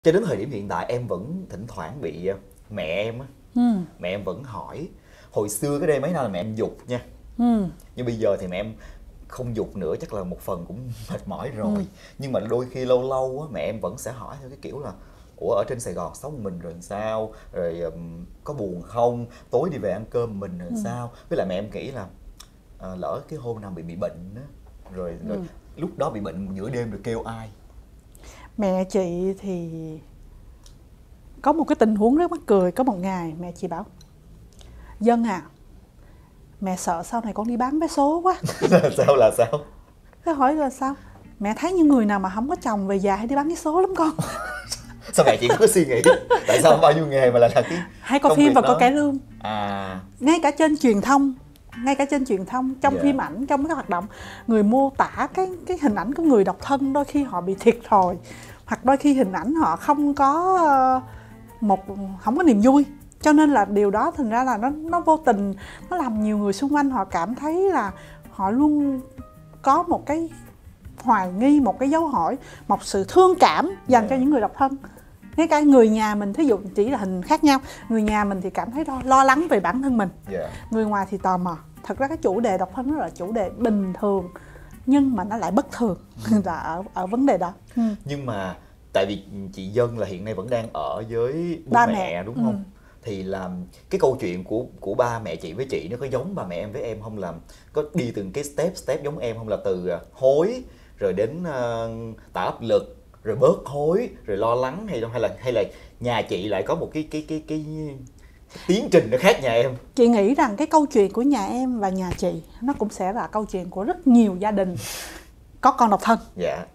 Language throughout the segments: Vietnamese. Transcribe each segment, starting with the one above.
Cho đến thời điểm hiện tại em vẫn thỉnh thoảng bị mẹ em á, mẹ em vẫn hỏi. Hồi xưa cái đây mấy năm là mẹ em giục nha, nhưng bây giờ thì mẹ em không giục nữa, chắc là một phần cũng mệt mỏi rồi. Nhưng mà đôi khi lâu lâu á, mẹ em vẫn sẽ hỏi theo cái kiểu là ủa ở trên Sài Gòn sống mình rồi sao, rồi có buồn không, tối đi về ăn cơm mình rồi sao. Với lại mẹ em nghĩ là lỡ cái hôm nào bị bệnh á, rồi lúc đó bị bệnh giữa đêm rồi kêu ai. Mẹ chị thì có một cái tình huống rất mắc cười. Có một ngày mẹ chị bảo: Dân à, mẹ sợ sau này con đi bán vé số quá. Sao là sao? Cái hỏi là sao? Mẹ thấy những người nào mà không có chồng về già hay đi bán vé số lắm con. Sao mẹ chị cũng có suy nghĩ tại sao bao nhiêu nghề mà là cái Hay coi phim và đó. coi cải lương. Ngay cả trên truyền thông, trong phim ảnh, trong các hoạt động, người mô tả cái hình ảnh của người độc thân đôi khi họ bị thiệt thòi, hoặc đôi khi hình ảnh họ không có niềm vui. Cho nên là điều đó thành ra là nó vô tình nó làm nhiều người xung quanh họ cảm thấy là họ luôn có một cái hoài nghi, một cái dấu hỏi, một sự thương cảm dành cho những người độc thân. Ngay cả người nhà mình, thí dụ chỉ là hình khác nhau, người nhà mình thì cảm thấy lo lắng về bản thân mình, người ngoài thì tò mò. Thật ra cái chủ đề độc thân nó là chủ đề bình thường, nhưng mà nó lại bất thường là ở vấn đề đó. Nhưng mà tại vì chị Dân là hiện nay vẫn đang ở với bố mẹ đúng không? Thì là cái câu chuyện của ba mẹ chị với chị nó có giống ba mẹ em với em không, là có đi từng cái step giống em không, là từ hối rồi đến tạo áp lực rồi bớt hối rồi lo lắng, hay là nhà chị lại có một cái tiến trình nó khác nhà em? Chị nghĩ rằng cái câu chuyện của nhà em và nhà chị nó cũng sẽ là câu chuyện của rất nhiều gia đình có con độc thân. Dạ.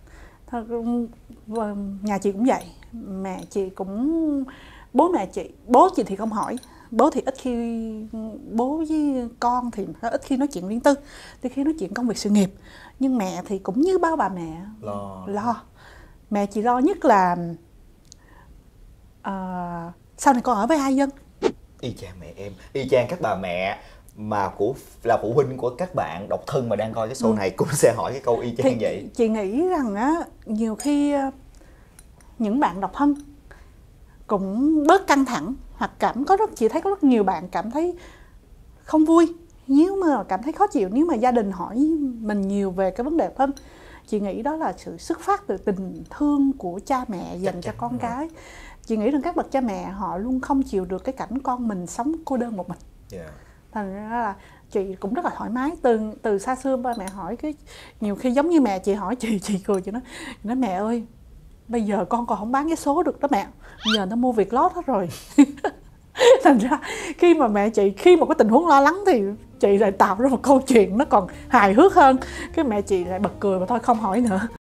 Nhà chị cũng vậy, mẹ chị cũng, bố chị thì không hỏi, bố thì ít khi, bố với con thì ít khi nói chuyện riêng tư, thì khi nói chuyện công việc sự nghiệp. Nhưng mẹ thì cũng như bao bà mẹ lo. Mẹ chị lo nhất là sau này con ở với ai Dân. Y chang mẹ em, y chang các bà mẹ mà là phụ huynh của các bạn độc thân mà đang coi cái show này cũng sẽ hỏi cái câu y chang vậy. Chị nghĩ rằng á, nhiều khi những bạn độc thân cũng bớt căng thẳng, hoặc chị thấy có rất nhiều bạn cảm thấy không vui, nếu mà cảm thấy khó chịu nếu mà gia đình hỏi mình nhiều về cái vấn đề độc thân. Chị nghĩ đó là sự xuất phát từ tình thương của cha mẹ dành cho con cái. Chị nghĩ rằng các bậc cha mẹ họ luôn không chịu được cái cảnh con mình sống cô đơn một mình. Thành ra là chị cũng rất là thoải mái. Từ xa xưa ba mẹ hỏi cái, nhiều khi giống như mẹ chị hỏi chị cười, chị nói mẹ ơi, bây giờ con còn không bán vé số được đó mẹ, bây giờ nó mua Vietlott hết rồi. Thành ra khi mà mẹ chị, khi một cái tình huống lo lắng thì chị lại tạo ra một câu chuyện nó còn hài hước hơn, cái mẹ chị lại bật cười và thôi không hỏi nữa.